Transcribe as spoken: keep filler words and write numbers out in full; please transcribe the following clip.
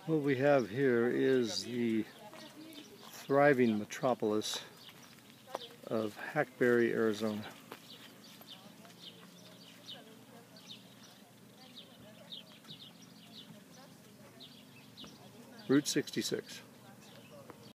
What we have here is the thriving metropolis of Hackberry, Arizona. Route sixty-six.